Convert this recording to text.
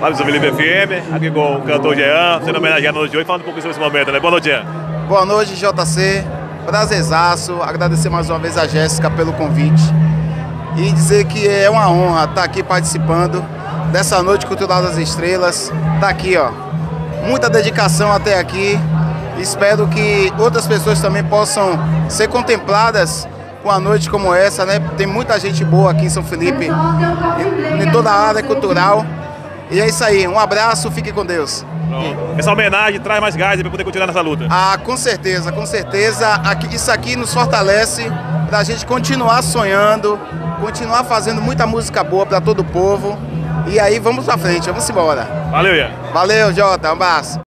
Rádio São Felipe FM, aqui com o cantor Jean, sendo homenageado hoje, falando um pouco sobre esse momento, né? Boa noite, Jean. Boa noite, JC. Prazerzaço, agradecer mais uma vez a Jéssica pelo convite e dizer que é uma honra estar aqui participando dessa Noite Cultural das Estrelas. Tá aqui, ó, muita dedicação até aqui. Espero que outras pessoas também possam ser contempladas com a noite como essa, né? Tem muita gente boa aqui em São Felipe, em toda a área cultural. E é isso aí, um abraço, fique com Deus. Essa homenagem traz mais gás para poder continuar nessa luta. Ah, com certeza, com certeza. Isso aqui nos fortalece para a gente continuar sonhando, continuar fazendo muita música boa para todo o povo. E aí vamos pra frente, vamos embora. Valeu, Ian. Valeu, Jota, um abraço.